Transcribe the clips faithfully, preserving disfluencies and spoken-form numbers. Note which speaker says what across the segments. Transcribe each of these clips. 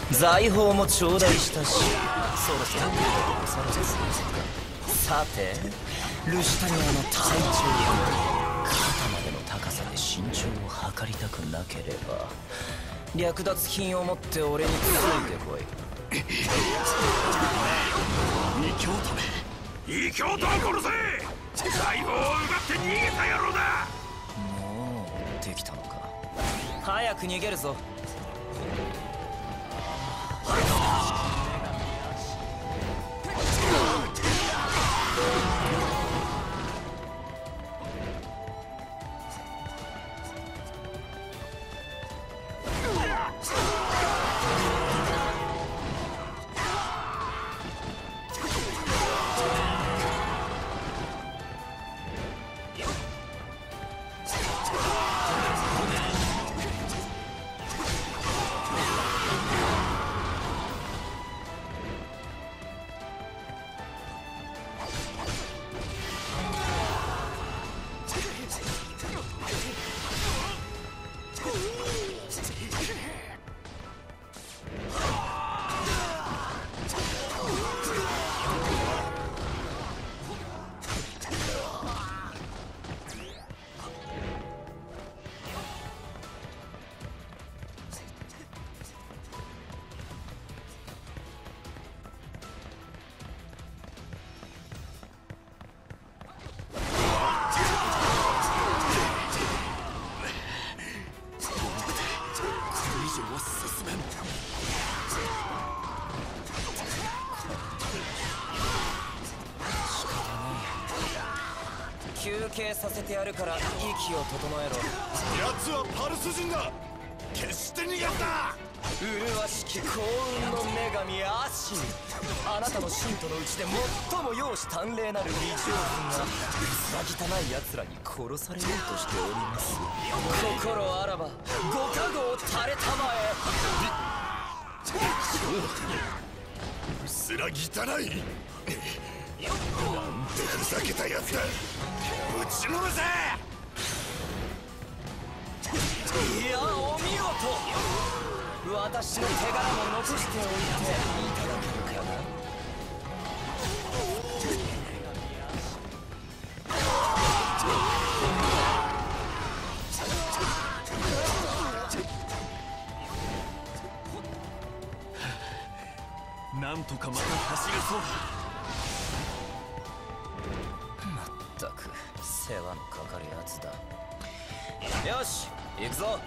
Speaker 1: 財宝も頂戴したし、そろそろおさらばするぞ。さて、ルシタニアの隊長は肩までの高さで身長を測りたくなければ、略奪品を持って俺についてこい。
Speaker 2: 異教徒め、異教徒を殺せ。財宝を奪って逃げた野郎だ。
Speaker 1: もうできたのか。早く逃げるぞ。休憩させてやるから息を整えろ。
Speaker 2: 奴はパルス人だ。決して逃げんな。
Speaker 1: 麗しき幸運の女神アシン、あなたの信徒のうちで最も容姿端麗なる美丈夫が薄ら汚い奴らに殺されようとしております。心あらばご加護を垂れたまえ。
Speaker 2: 薄ら汚い。なんてふざけたやつだ。撃ちのめせ。
Speaker 1: いや、お見事。私の手柄も残しておいていただけるかな。
Speaker 2: なんとかまた走れそうだ。
Speaker 1: まったく世話のかかるやつだ。よし、行くぞ。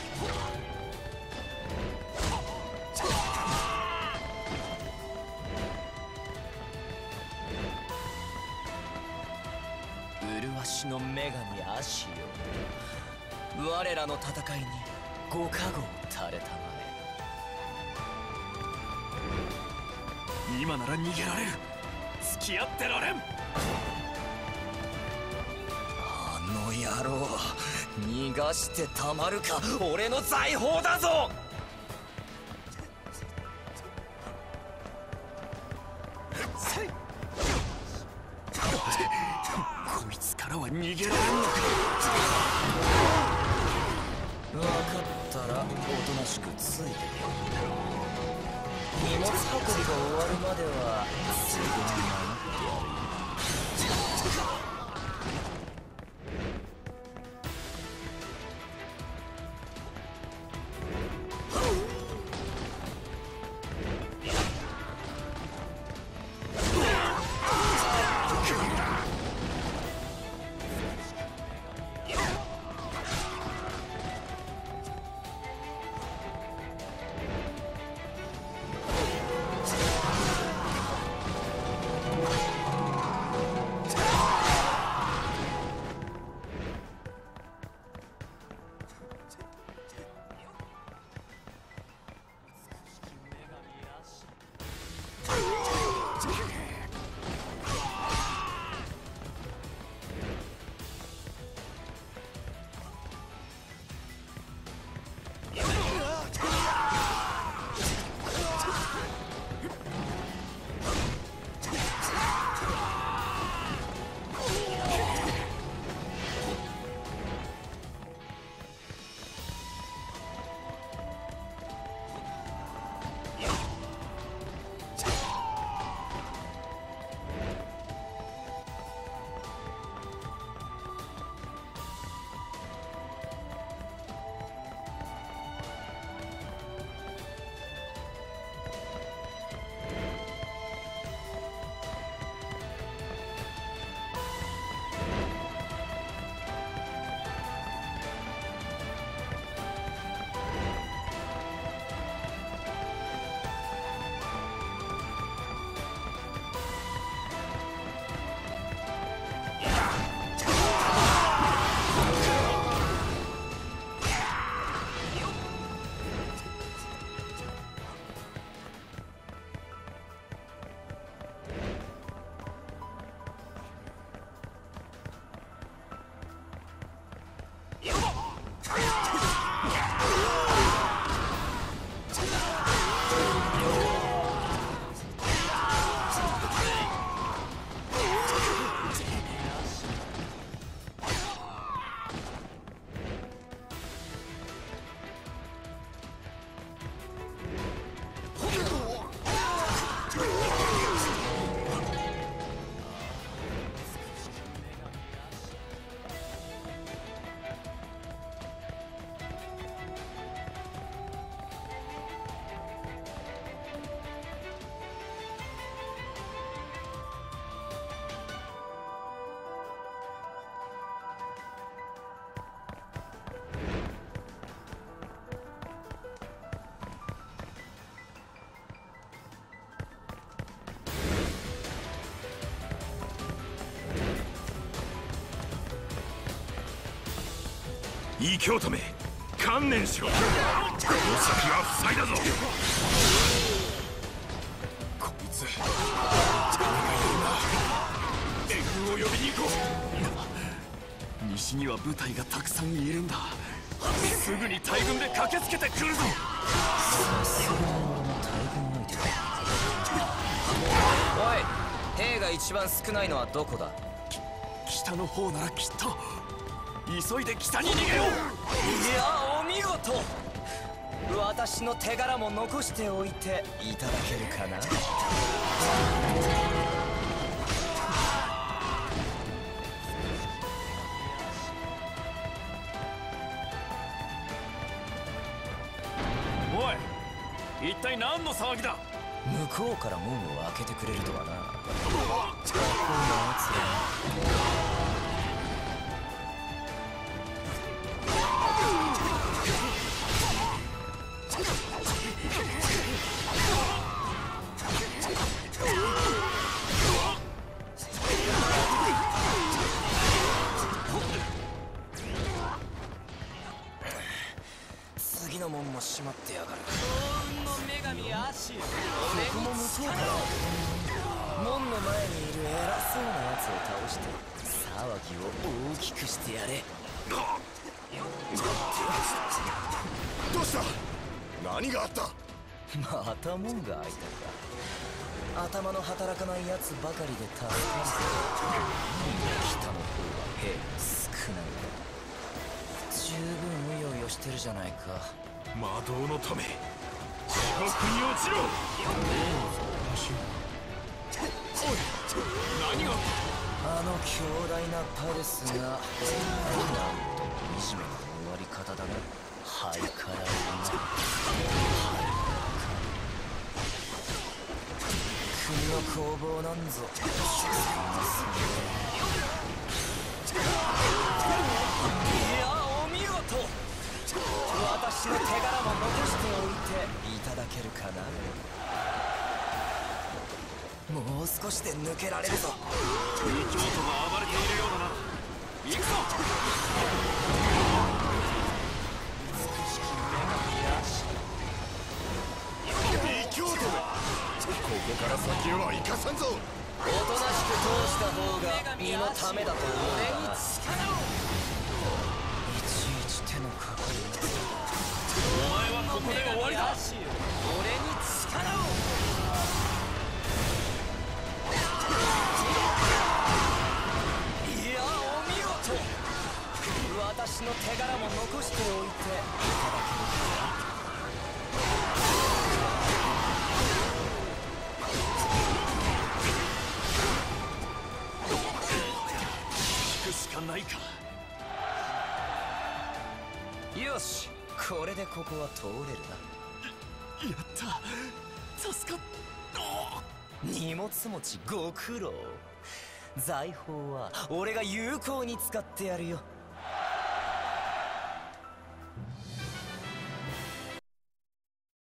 Speaker 1: 麗しの女神アシよ、我らの戦いにご加護を垂れたま
Speaker 2: え。今なら逃げられる。付き合ってられん。
Speaker 1: あの野郎、逃がしてたまるか。俺の財宝だぞ。
Speaker 2: こいつからは逃げられんのか。
Speaker 1: 分かったらおとなしくついてこい。荷物運びが終わるまではついでに守ってやるよ。
Speaker 2: 異教徒め観念しろ。この先は塞いだぞ。こいつ誰がいるな。援軍を呼びに行こう。西には部隊がたくさんいるんだ。すぐに大軍で駆けつけてくるぞ。
Speaker 1: さすがに俺も大軍相手だ。おい、兵が一番少ないのはどこだ。
Speaker 2: 北の方ならきっと。急いで北に逃げよう。
Speaker 1: いや、お見事。私の手柄も残しておいていただけるかな。
Speaker 2: おい、一体何の騒ぎだ。
Speaker 1: 向こうから門を開けてくれるとはな。雑魚なやつや。次の門も閉まってやがる。幸運の女神アシュ。そこも向こうから門の前にいる偉そうなやつを倒して騒ぎを大きくしてやれ。
Speaker 2: どうした。何があった。
Speaker 1: また門が開いたか。頭の働かないやつばかりで助かる。北の方は兵少ないが十分うようよしてるじゃないか。
Speaker 2: 魔導のため地獄に落ちろ。おい、何が。
Speaker 1: あの強大なパルスがなんと惨めな終わり方だがハイカラーだな。国の攻防なんぞ所詮はそれ。いや、お見事。私の手柄も残しておいていただけるかな。もう少しで抜けられるぞ。
Speaker 2: 異教徒が暴れているようだな。行くぞ。
Speaker 1: 美しき女神アシュ。
Speaker 2: 異教徒め、ここから先へは行かさんぞ。
Speaker 1: おとなしく通した方が身のためだと思うがな。いちいち手のかかるやつ。
Speaker 2: お前はここで終わりだ。
Speaker 1: 俺に力を。いや、お見事。私の手柄も残しておいていただけるかな。
Speaker 2: 引くしかないか。
Speaker 1: よし、これでここは通れるな。
Speaker 2: やった助かった。
Speaker 1: 荷物持ちご苦労。財宝は俺が有効に使ってやるよ。